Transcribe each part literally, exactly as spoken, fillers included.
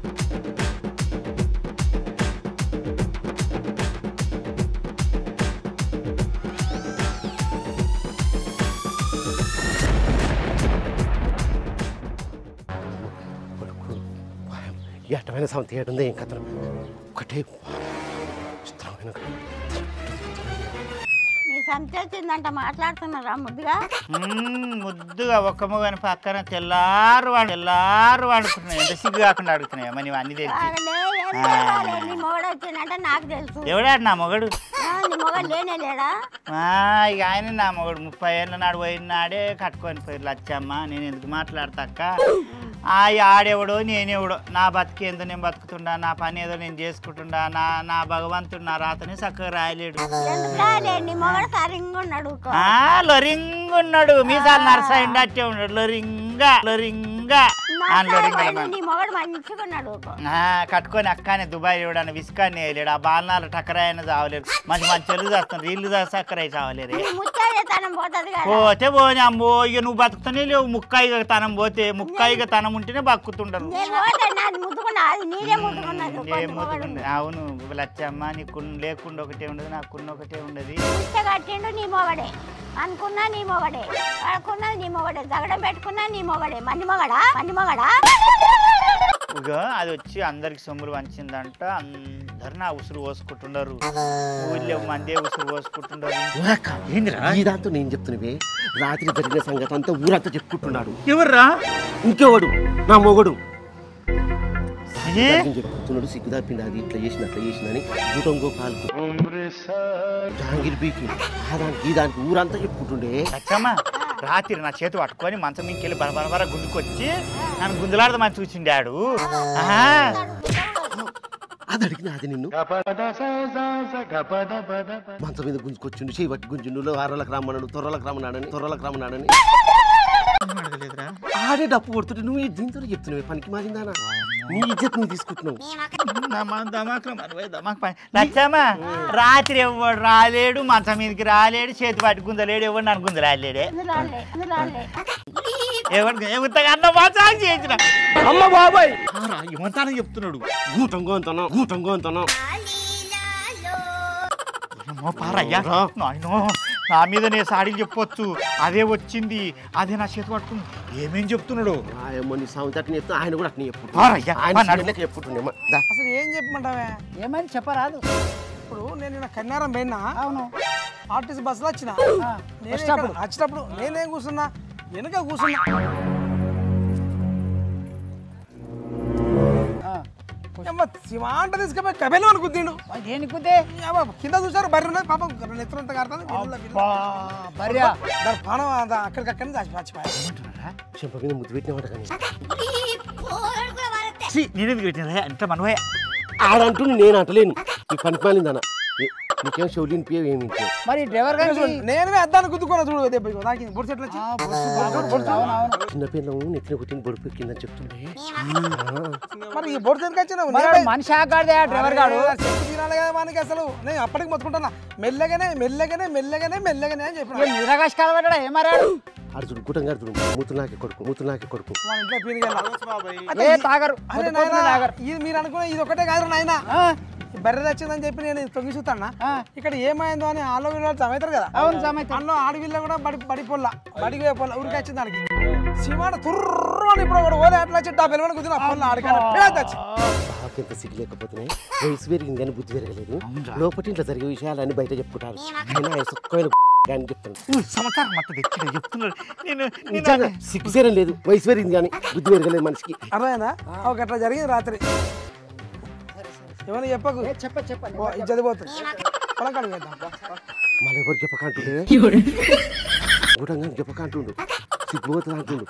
ఎట్టమైన sound ఏడుంది ఏం కథ ఒకటే చిత్రమైన నీ సంతేచిందంట మాట్లాడుతున్నారా ముద్దుగా ముద్దుగా ఒక్క మొగని పక్కన తెల్లారు వాడు తెల్లారు వాడుకుంటున్నాయి ఎంత సిగ్గు కాకుండా అడుగుతున్నాయి మరి అన్ని తెలిసి నీ మొగడు వచ్చిందంటే నాకు తెలుసు ఎవడాడు నా మొగడు నీ మొగడు లేనే లేడా ఇక ఆయన నా మొగడు ముప్పై ఏళ్ళ నాడు పోయినాడే కట్టుకొని పోయి లచ్చమ్మ నేను ఎందుకు మాట్లాడతాక ఆ ఆడెవడో నేనెవడో నా బతికేందో నేను బతుకుతుండా నా పని ఏదో నేను చేసుకుంటుండా నా నా భగవంతుడు నా రాతని చక్కగా రాయలేడు లొరింగ్ ఉన్నాడు మీసాలు నరసాయిండి అట్టే ఉన్నాడు లొరింగా లొరింగా కట్టుకొని అక్కనే దుబాయ్ ఇవ్వడానికి విసుకాన్ని వేయలేడు ఆ బాలనాలు టక్కరాయన చావలేడు మంచి మంచి తెలుగు చేస్తాను రీళ్ళు చక్కరై చావలేరు పోతే పోనీ అమ్మో ఇక నువ్వు బతుకుతానే లేవు ముక్కాయిగా తనం పోతే ముక్కాయిగా తనం ఉంటేనే బతుకుతుంటారు అవును లచ్చమ్మ నీకు లేకుండా ఒకటే ఉండదు నాకున్న ఒకటే ఉండదు నీ మొగడే అనుకున్నా నీ మొగడే అనుకున్నా నీ మొగడే జగడం పెట్టుకున్నా నీ మొగడే మంది మొగడా మంది మొగడా ఇక అది వచ్చి అందరికి సొమ్ములు వంచిందంట అందరు నా ఉసురు పోసుకుంటున్నారు ఊళ్ళో మందే ఉసురు పోసుకుంటున్నారు ఈ దాంతో నేను చెప్తున్నవే రాత్రి జరిగిన సంగతి అంతా ఊరంతా చెప్పుకుంటున్నాడు ఎవర్రా ఇంకెవడు నా మొగడు చెప్పుతున్నాడు సిగ్గు తప్పింది అది ఇట్లా చేసిన అట్లా చేసిందని భూతం గోపాల్కు జహాంగీర్ బీకి దానికి ఈ దానికి ఊరంతా చెప్పుకుంటుండే లచ్చమ్మ రాత్రి నా చేతి పట్టుకొని మంచం ఇంకెళ్ళి బరబరబర గుంజుకొచ్చి నన్ను గుంజులాడదామని చూసిండాడు అది అడిగిన అది నిన్ను మంచం మీద గుంజుకొచ్చిండు చేయి పట్టి గుంజుండు ఆరోళ్ళకి రమ్మన్నాడు తొర్రలకు రమ్మన్నాడని తొర్రలకు రమ్మన్నాడని ఆడే డప్పు కొడుతుంటే నువ్వు దీంతో చెప్తున్నావు పనికి మారిందానా నీ ఇజ్జత్ నువ్వు తీసుకుంటున్నావు లచ్చమ్మ రాత్రి ఎవడు రాలేడు మంచం మీదకి రాలేడు చేతి పట్టి గుంజలేడు ఎవడు నన్ను గుంజలాడలేడే ఎవరు అన్న మాసాలు చేసిన అమ్మ బాబాయ్ ఏమంతానని చెప్తున్నాడు గూటంగో అంతనం గూటంగో అంతనం పారయ్యా నాయనో నా మీద నేను సాడీలు చెప్పొచ్చు అదే వచ్చింది అదే నా చేతి పట్టుకుంది ఏమేం చెప్తున్నాడు నీ సౌండ్ అట్ని చెప్తా ఆయన కూడా అట్ని చెప్పుకుంటుండే అసలు ఏం చెప్పమంటావే ఏమని చెప్పరాదు ఇప్పుడు నేను కన్యారం పోయినా అవును ఆర్టీసీ బస్సులో వచ్చిన వచ్చేటప్పుడు నేనేం కూర్చున్నా వెనుక కూర్చున్నా శివాంట తీసుకుపోయి కబేలో అని గుద్దిండు దేనికుద్దే కింద చూసారు బర్రె ఉన్నది పాపం నెత్తులంతా కారుతుంది బర్రె దాని ప్రాణం అక్కడికక్కడి చచ్చిపోయారు చెంప మీద ముద్దు పెట్టినమాట కానీ నేనేందుకు పెట్టినా అంటే మనవే ఆడంటూ నేను అంటలేను ఈ పని మాలిందన్న నీకేం షౌలిన్ పియవ్ ఏమి మరి డ్రైవర్ గారు నేనే అద్దాన్ని గుద్దుకున్నా చూడు చిన్న పిల్లలు నెత్తిన కొట్టిన బొడుపు ఎక్కిందని చెప్తుండే మరి ఈ బొడుపు ఎందుకు వచ్చినావు మనిషి ఆగాడే డ్రైవర్ గారు చెప్పు తినాలి కదా మనకి అసలు నేను అప్పటికి మొత్తుకుంటున్నా మెల్లగానే మెల్లగానే మెల్లగానే మెల్లగానే అని చెప్పిన నిరగాష్ కాలబడ్డా ఏమారాడు అర్జుడు గుటం గారు మూతు నాకే కొడుకు మూతు నాకే కొడుకు మీరు అనుకున్న ఇది ఒకటే కాదు నాయన బర్రె వచ్చిందని చెప్పి నేను తొంగి చూస్తాను ఇక్కడ ఏమైందో అని ఆలో సమవుతారు కదా అందులో ఆడవిల్ల కూడా బడి బడి పొల్ల బడికి పొల్ల ఊరికి వచ్చింది దానికి శివాడు తుర్రు అని ఇప్పుడు ఒకటి ఓదే అట్లా వచ్చి ఆ పిల్లవాడిని కుదిరిన పొల్ల ఆడికెంత సిగ్గు లేకపోతున్నాయి వయసు పెరిగింది కానీ బుద్ధి పెరగలేదు లోపటి ఇంట్లో జరిగే విషయాలన్నీ బయట చెప్పుకుంటారు ఆయన సుఖమైన అని చెప్తాను సిగ్గుసేరం లేదు వయసు పెరిగింది కానీ బుద్ధి పెరగలేదు మనిషికి అర్థమైనా ఒక అట్లా జరిగింది రాత్రి ఏమన్నా చెప్పకు చెప్ప చెప్పండి చదిపోతుంది పొలం కాడికి వెళ్దాం మళ్ళీ ఎవరు చెప్పకంటుండే గుటంగా చెప్పకంటుండు సిగ్గుపోతుంది అంటుండు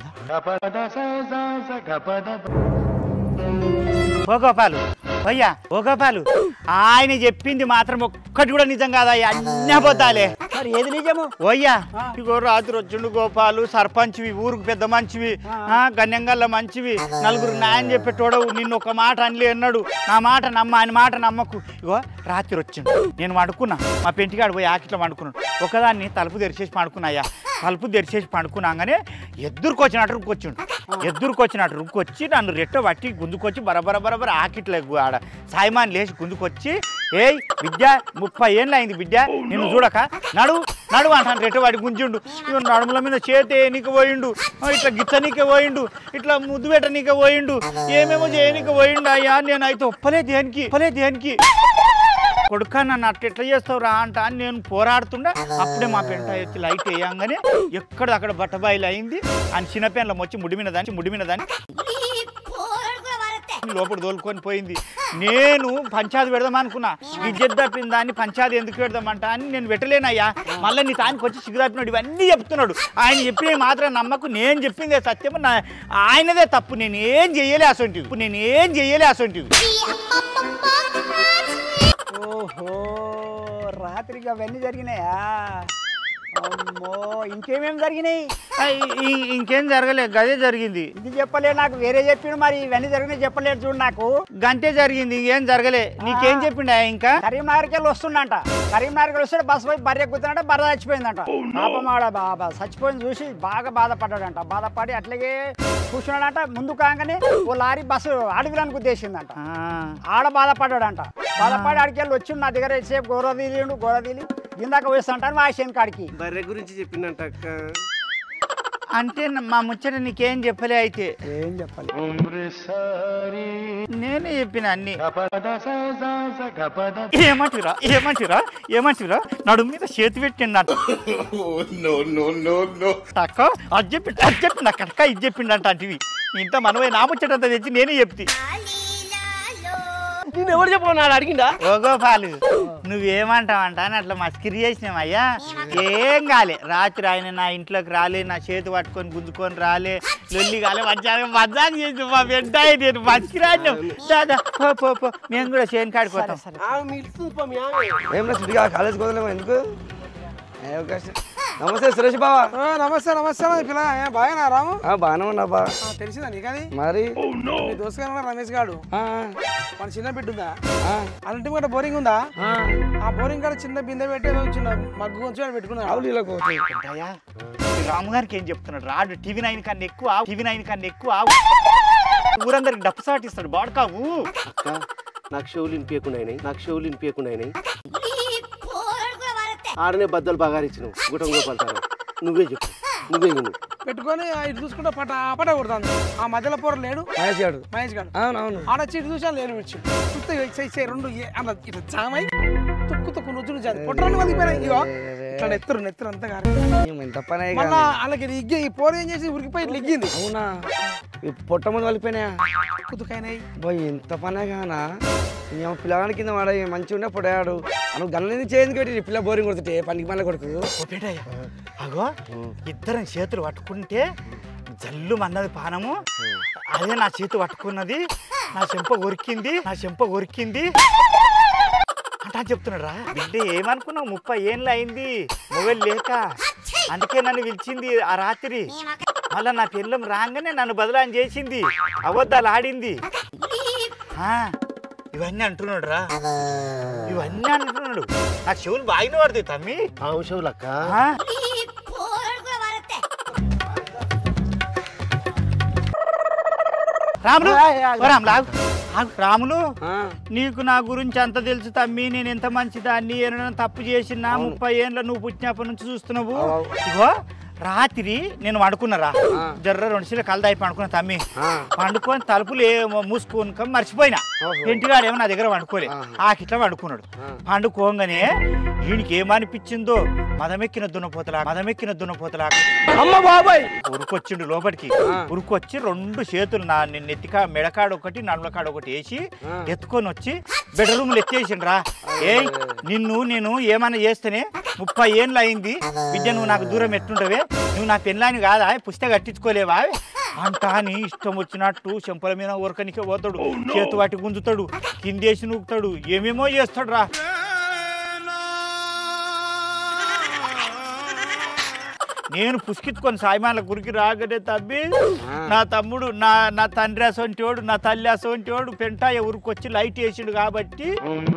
ఓ గోపాలు అయ్యా ఓ గోపాలు ఆయన చెప్పింది మాత్రం ఒక్కటి కూడా నిజం కాదా అన్నీ అబద్ధాలే మరి ఏది నిజము ఓయ్యా ఇగో రాత్రి వచ్చిండు గోపాలు సర్పంచ్వి ఊరుకు పెద్ద మంచివి గన్యంగల్ల మంచివి నలుగురు న్యాయం చెప్పేటోడవు నిన్ను ఒక మాట అనలే అన్నాడు నా మాట నమ్మ ఆయన మాట నమ్మకు ఇగో రాత్రి వచ్చిండు నేను వండుకున్నా మా పెంటికాడు పోయి ఆకిట్లో వండుకున్నాడు ఒకదాన్ని తలుపు తెరిచేసి వండుకున్నాయ్యా తలుపు తెరిచేసి పండుకున్నాగానే ఎదురుకొచ్చినట్టు రుక్కొచ్చిండు ఎదురుకొచ్చినట్టు రుక్కొచ్చి నన్ను రెట్ట పట్టి గుందుకొచ్చి బరబర బరబర ఆకిట్లే ఆడ సాయిమాన్ లేచి గుందుకొచ్చి ఏయ్ బిడ్డ ముప్పై ఏళ్ళు అయింది బిడ్డ నిన్ను చూడక నడు నడు అంటాను రెట్ట పట్టి గుంజిండు ఇవి నడుముల మీద చేతే నీకు పోయిండు ఇట్లా గిచ్చనీకే పోయిండు ఇట్లా ముద్దు పెట్టనీకే పోయిండు ఏమేమో చేయనీకే పోయిండు అయ్యా నేను అయితే ఒప్పలే దేనికి ఒప్పలే దేనికి కొడుక నన్ను అట్లా ఎట్లా చేస్తావు రా అంట అని నేను పోరాడుతుండే అప్పుడే మా పెంట ఎత్తి లైట్ వేయంగానే ఎక్కడ అక్కడ బట్టబాయిలు అయింది అని చిన్నపెన్లం వచ్చి ముడి మీద దాన్ని ముడి మీద దాన్ని లోపల తోలుకొని పోయింది. నేను పంచాయతీ పెడదాం అనుకున్నా విద్యుత్ తప్పిన దాన్ని పంచాయతీ ఎందుకు పెడదామంట అని నేను పెట్టలేనయ్యా మళ్ళీ నీ తానికి వచ్చి సిగ్గుదాపినాడు ఇవన్నీ చెప్తున్నాడు. ఆయన చెప్పిన మాత్రం నమ్మకు నేను చెప్పిందే సత్యము నా ఆయనదే తప్పు నేను ఏం చెయ్యలే అసొంటివి నేను ఏం చెయ్యలే అసొంటివి. ఓహో రాత్రికి అవన్నీ జరిగినాయా? అమ్మో ఇంకేమేమి జరిగినాయి? ఇంకేం జరగలేదు గదే జరిగింది. ఇది చెప్పలే నాకు వేరే చెప్పిండు మరి ఇవన్నీ జరిగినాయి చెప్పలేదు చూడు నాకు. గంటే జరిగింది ఇంకేం జరగలే. నీకేం చెప్పిండా ఇంకా? కరీంనగర్కి వెళ్ళి వస్తుండంట కరీంనగర్కి వస్తే బస్సు పోయి బర్రె కూర్చుంటే బర్ర చచ్చిపోయిందంట. పాపమాడ బాబా చచ్చిపోయింది చూసి బాగా బాధపడ్డాడంట. బాధపడి అట్లాగే కూర్చున్నాడంట. ముందు కాగానే ఓ లారీ బస్సు అడవిలను గుద్దేసిందంట. ఆడ బాధపడ్డాడంట. బాధపడి ఆడికి వెళ్ళి వచ్చి నా దగ్గర సేపు గోర తీలిండు గోర తీలి ఇందాక వేస్తుంటాను మా ఆశయం కాడికి బర్రె గురించి చెప్పిందంట అక్క. అంటే మా ముచ్చట నీకేం చెప్పలే అయితే? ఏం చెప్పాలి నేనే చెప్పిన అన్ని. ఏమంటిరా ఏమంటిరా ఏమంటిరా నడుము మీద చేతి పెట్టిండంట అక్క అది చెప్పిండు అది చెప్పిండు అక్క ఇది చెప్పిండంట అంటివి. ఇంత మనమే నా ముచ్చటంతా తెచ్చి నేనే చెప్తి. నేను ఎవరు చెప్పన్నాడు అడిగిందా? ఓ గోపాలు నువ్వేమంటావంట అని అట్లా మస్కిరి చేసినామయ్యా. ఏం కాలే రాత్రి ఆయన నా ఇంట్లోకి రాలే నా చేతి పట్టుకొని గుంజుకొని రాలే లొల్లి కాలే మధ్యాహ్నం మజాక్ చేసి మా బిడ్డ నేను మస్కిరాను దాదా పో పో పో మేము కూడా చేను కాడిపోతాం. కాలేజ్ కుదరలేమా ఎందుకు? నమస్తే సురేష్ బావా. నమస్తే నమస్తే పిల్ల బాగా రాము బాగానే ఉన్నా బా. తెలిసిందా నీకది మరి మీ దోస్తు రమేష్ గాడు మన చిన్న బిడ్డ ఉందా అలాంటి కూడా బోరింగ్ ఉందా? ఆ బోరింగ్ కాడ చిన్న బిందె పెట్టి చిన్న మగ్గు కొంచెం పెట్టుకున్నా. రాము గారికి ఏం చెప్తున్నాడు రాడు టీవీ నైన్ కన్నా ఎక్కువ టీవీ నైన్ కన్నా ఎక్కువ ఊరందరికి డప్పు సాటిస్తాడు బాడుకావు. అక్క నాకు షోలు వినిపించకుండా అయినాయి నాకు షోలు వినిపించకుండా అయినాయి. ఆడనే బద్దలు బాగా ఇచ్చినావు గుటం గోపాల్తాను. నువ్వే చెప్పు నువ్వే విను. పెట్టుకొని ఇటు చూసుకుంటే పట పట కొడతాను. ఆ మధ్యలో పోర లేడు మహేష్ గారు మహేష్ గారు అవునవును ఆడొచ్చి ఇటు చూసాను లేని వచ్చి రెండు అలా ఇట్లా చామై తుక్కు తుక్కు నుజ్జు చాలు పొట్టరాని వదిలిపోయినాయి. ఇగో ఇట్లా నెత్తరు నెత్తరు అంతా ఎంత పని మళ్ళా వాళ్ళకి ఇగ్గి ఈ పోర ఏం చేసి ఉరికిపోయి ఇట్లా ఇగ్గింది. అవునా పొట్ట మంది వలిపోయినాయా? కుతుకైనాయి పోయి ఇంత పనే కానా పిల్లగాని కింద వాడ మంచిగా ఉండే పొడయాడు నువ్వు గన్నది చేయింది పెట్టి పిల్ల బోరింగ్ కొడుతుంటే పనికి మళ్ళీ కొడుకు అగో ఇద్దరం చేతులు పట్టుకుంటే జల్లు అన్నది పానము అదే నా చేతి పట్టుకున్నది నా చెంప కొరికింది నా చెంప కొరికింది అంటా చెప్తున్నాడు రా. బిడ్డ ఏమనుకున్నావు ముప్పై ఏళ్ళు అయింది మొబైల్ లేక అందుకే నన్ను పిలిచింది ఆ రాత్రి. మళ్ళా నా పిల్లం రాగానే నన్ను బదలాన్ని చేసింది అబద్ధాలు ఆడింది. ఇవన్నీ అంటున్నాడు రా ఇవన్నీ అంటున్నాడు. నా చెవులు బాగిన పడుతుంది తమ్మి. ఆవు చెవులు అక్క. రాములు రాములు రాములు నీకు నా గురించి అంత తెలుసు తమ్మి. నేను ఎంత మంచిదాన్ని ఏమైనా తప్పు చేసినా ముప్పై ఏళ్ళ నువ్వు పుట్టినప్పటి నుంచి చూస్తున్నావు. ఇగో రాత్రి నేను వండుకున్నారా జర్ర రెండు సీల కలదాయి పండుకున్నా తమ్మి. పండుకొని తలుపులు మూసుకొని మర్చిపోయినా. ఇంటిగాడు ఏమో నా దగ్గర వండుకోలే ఆకిట్లా వండుకున్నాడు. పండుకోగానే వీడికి ఏమనిపించిందో మదమెక్కిన దున్నపోతలా మదమెక్కిన దున్నపోతలా ఉరుకొచ్చిండు లోపలికి. ఉరుకొచ్చి రెండు చేతులు నా నెత్తికా మెడకాడ ఒకటి నడుమకాడ ఒకటి వేసి ఎత్తుకొని వచ్చి బెడ్రూమ్ లో ఎత్తేసిండ్రా. ఏ నిన్ను నేను ఏమన్నా చేస్తేనే ముప్పై ఏళ్ళు అయింది బిడ్డ నువ్వు నాకు దూరం ఎట్టుంటవే నువ్వు నా పెళ్ళాని కాదా పుస్తక కట్టించుకోలేవా అంటా అని ఇష్టం వచ్చినట్టు చెంపల మీద ఊరకనికే పోతాడు. చేతు వాటి గుంజుతాడు కిందేసి నూకుతాడు ఏమేమో చేస్తాడు రా. నేను పుష్కిత్తుకొని సాయిమాల గురికి రాగానే తమ్మి నా తమ్ముడు నా నా తండ్రి అసొంటోడు నా తల్లి అసొంటోడు పెంటాయ ఊరికొచ్చి లైట్ వేసిండు కాబట్టి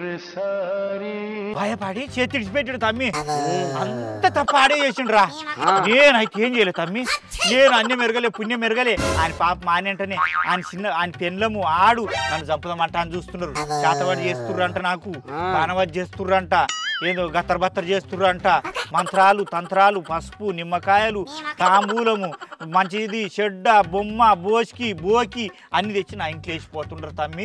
భయపడి చేతి ఇడిచిపెట్టాడు తమ్మి అంత తప్ప ఆడే చేసిండు రా నేనైతే ఏం చేయలేదు తమ్మి నేను అన్ని మెరగలే పుణ్యం మెరగలే ఆయన పాప మానేంటనే ఆయన చిన్న ఆయన పెన్లము ఆడు నన్ను చంపుదామంట అని చూస్తున్నారు చేతవాడు చేస్తుర్రంట నాకు బాణవాడు చేస్తుర్రంట ఏదో గత్తర్ బత్తర్ చేస్తుర్రంట మంత్రాలు తంత్రాలు పసుపు నిమ్మకాయలు తాంబూలము మంచిది చెడ్డ బొమ్మ బోస్కి బోకి అన్ని తెచ్చి నా ఇంట్లో వేసిపోతుండ్రు తమ్మి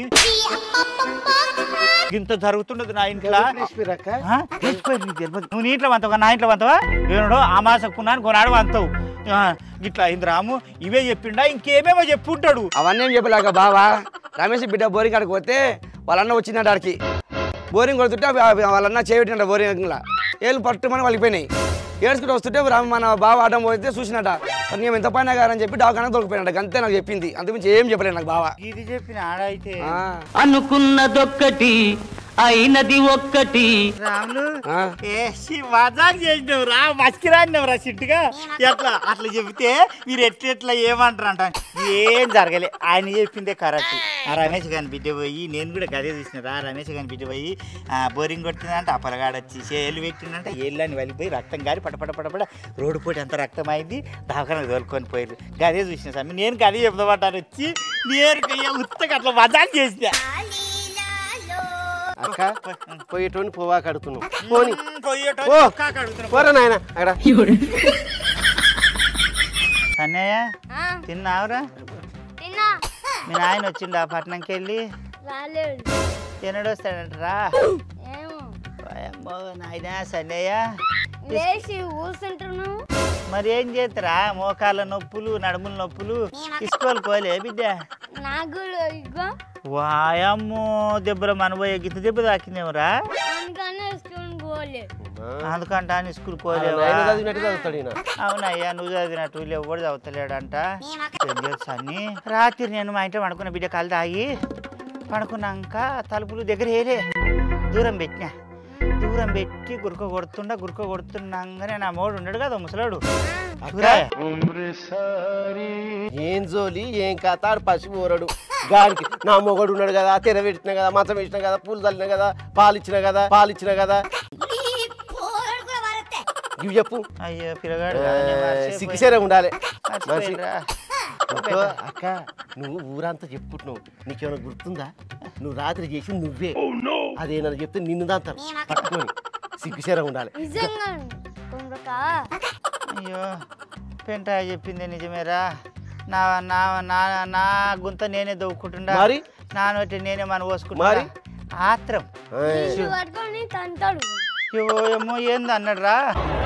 ఇంత జరుగుతుండదు నా ఇంట్లో నువ్వు నీ ఇంట్లో వంతవా నా ఇంట్లో వంతవా ఏమో ఆమాసకున్నాను కొనాడు వంతవు ఇట్లా అయింది రాము ఇవే చెప్పిండా ఇంకేమేమో చెప్పుంటాడు అవన్నీ ఏం చెప్పలేక బావా రమేష్ బిడ్డ బోరింగ్ కాడికి పోతే వాళ్ళన్న వచ్చిందంట ఆడికి బోరింగ్ కొడుతుంటే వాళ్ళన్న చేయబెట్టినట బోరింగ్లా ఏళ్ళు పట్టుమని వాళ్ళకిపోయినాయి ఏడ్చుకుంటూ వస్తుంటే రాము మన బావ ఆడడం పోతే చూసినట నేను ఎంత పైన గారని చెప్పి డాక్టర్ దొరికిపోయినట్టు అంతే నాకు చెప్పింది అంతకుమించి ఏం చెప్పలేదు నాకు బావ ఇది చెప్పిన ఆడైతే అనుకున్నదొక్కటి అయినది ఒక్కటి రాములు మజాక్ చేసినావు రా మస్కిరాడినావు రా సిట్టుగా ఎట్లా అట్లా చెబితే మీరు ఎట్లా ఎట్లా ఏమంటారు అంట ఏం జరగలే ఆయన చెప్పిందే కరెక్ట్ ఆ రమేష్ గాని బిడ్డ పోయి నేను కూడా గదే చూసిన రా రమేష్ గాని బిడ్డ పోయి బోరింగ్ కొడుతుందంట ఆ పొలగాడు వచ్చి ఏళ్ళు పెట్టిందంట ఏళ్ళని వెళ్ళిపోయి రక్తం గారి పటపట పటపడ రోడ్డు పోటీ అంత రక్తం అయింది దాకా తోలుకొని పోయారు గదే చూసిన స్వామి నేను గదే చెప్తామంటాను వచ్చి నేను ఉత్తగా అట్లా మజాక్ చేసిన అక్క పోయేటోని పోవా కడుతున్నావు పోని పోయేటో పోరా నాయన అక్కడ అన్నయ్య తిన్నావురా మీ నాయన వచ్చిండు ఆ పట్నంకి వెళ్ళి తినడు వస్తాడంటరా నాయన సన్నయ్య మరి ఏం చేస్తారా మోకాళ్ళ నొప్పులు నడుముల నొప్పులు తీసుకోవాలి పోలే బిడ్డ వాయమ్మో దెబ్బల మనబోయే గిత్త దెబ్బ తాకిందేమరా అందుకంట స్కూల్ పోలేవా అవునయ్యా నువ్వు చదివినట్టు ఎవడు చదువుతలేడంట అని రాత్రి నేను మా ఇంట్లో పడుకున్న బిడ్డ కాలు తాగి పడుకున్నాక తలుపులు దగ్గర వేయలే దూరం పెట్టినా దూరం పెట్టి గురక కొడుతుండ గురక కొడుతున్నాగానే నా మోడు ఉండడు కదా ముసలాడు ఏం జోలి ఏం కథ పసి ఊరడు గాడికి నా మొగడు ఉన్నాడు కదా తెర పెట్టిన కదా మతం వేసిన కదా పూలు చల్లిన కదా పాలు ఇచ్చిన కదా పాలు ఇచ్చిన కదా ఇవి చెప్పు అయ్యో పిల్లగాడు సిగ్గుసేరే ఉండాలి మనిషి అక్క నువ్వు ఊరంతా చెప్పుకుంటున్నావు నీకేమైనా గుర్తుందా నువ్వు రాత్రి చేసి నువ్వే అదేనని చెప్తే నిన్ను దాంతారు పట్టుకొని సిగ్గుసేరే ఉండాలి అయ్యో పెంట చెప్పింది నిజమేరా నా నా నా నా గుంత నేనే దవ్వుకుంటుండా మరి నా నోటి నేనే మన పోసుకుంటా ఆత్రం ఏమో ఏంది అన్నాడు రా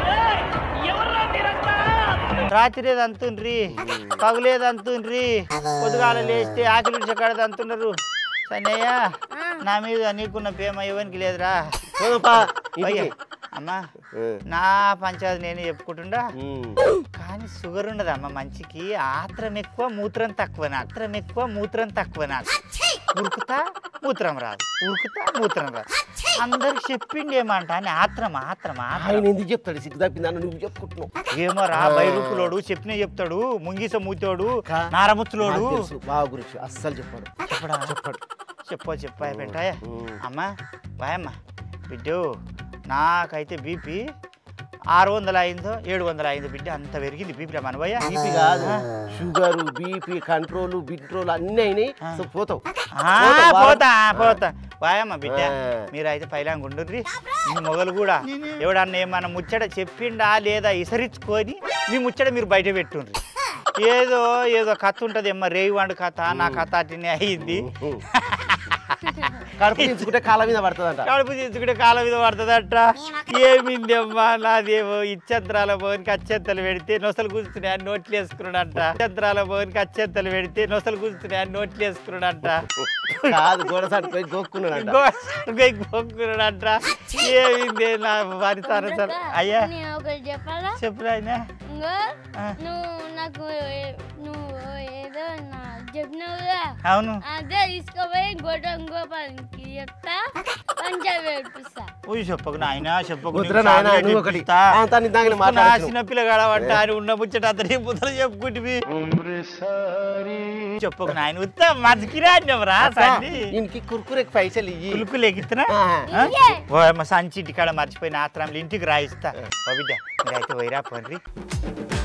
రాత్రి అంతుండ్రి పగులేదు అంతుండ్రి పొద్దుగాల లేస్తే ఆకలి చక్కడది అంటున్నారు సన్నయ్య నా మీద నీకున్న ప్రేమ ఎవరికి లేదురా అమ్మా నా పంచాయతీ నేను చెప్పుకుంటుండా కానీ షుగర్ ఉండదు అమ్మ మంచికి ఆత్రం ఎక్కువ మూత్రం తక్కువ ఆత్రం ఎక్కువ మూత్రం తక్కువ నాకు ఉరుకుతా మూత్రం రాదు ఉరుకుతా మూత్రం రాదు అందరికి చెప్పిండి ఏమంట అని ఆత్రం ఆత్రం ఆయన ఎందుకు చెప్తాడు సిగ్గు తప్పిందని నువ్వు చెప్పుకుంటున్నావు ఏమో రా బైరూపులోడు చెప్పిన చెప్తాడు ముంగిస మూతోడు నారముచ్చులోడు బాగా గురించి అస్సలు చెప్పాడు చెప్పడా చెప్పాడు చెప్పో చెప్పా పెట్టాయా అమ్మా బాయమ్మా బిడ్డు నాకైతే బీపీ ఆరు వందలు అయిందో ఏడు వందలు అయిందో బిడ్డ అంత పెరిగింది బీపీ మనబోయ బీపీ కాదు షుగర్ బీపీ కంట్రోల్ బిట్రోల్ అన్ని అయినాయి సో పోతావు పోతా పోతా వాయమ్మ బిడ్డ మీరు అయితే పైలాంగ్ ఉండుర్రి మీ మొగలు కూడా ఎవడన్నా ఏమన్నా ముచ్చట చెప్పిండా లేదా ఇసరించుకొని మీ ముచ్చట మీరు బయట పెట్టుండ్రి ఏదో ఏదో కథ ఉంటుంది ఏమో రేవి వండు కథ నా కథ అట్నే అయింది కడుపు దించుకుంటే కాళ్ళ మీద పడుతుందంట కడుపు దించుకుంటే కాళ్ళ మీద పడుతుందట ఏమింది అమ్మా నాదేమో ఇచ్చంత్రాల పోనికి అచ్చంతలు పెడితే నొసలు కూర్చున్నాయి నోట్లు వేసుకున్నాడంట ఇచ్చంత్రాల పోనికి అచ్చంతలు పెడితే నొసలు కూర్చున్నాయి నోట్లు వేసుకున్నాడంట కాదు గోడ సరిపోయి గోక్కున్నాడంట గోడ గోక్కున్నాడంట ఏమింది నా వారి సార్ సార్ అయ్యా చెప్పురా ఆయన నాకు నువ్వు ఏదో చెప్పినావుగా అవును అదే తీసుకోపోయి గోడ గోపాలకి చెప్తా పంజాబీ ఏడిపిస్తా ఊయి చెప్పకు నాయన చెప్పకు వద్దురా నాయనా, నువ్వు ఒకటి. ఆ, తను ఇందాకనే మాట్లాడుతున్నావు. చిన్న పిల్లగాడవంట అని ఉన్న ముచ్చట అతని ముద్దలు చెప్పుకుంటే చెప్పకు నాయన ఉత్త మతికిరా అన్నవరా సండి ఇంటికి కుర్కురేకి పైసలు ఇయ్యి. కులుకులు ఎగిస్తున్నా సంచి ఇంటికాడ మర్చిపోయిన ఆత్రంలో ఇంటికి రాయిస్తా ఓ బిడ్డ మీరైతే వైరా పర్రి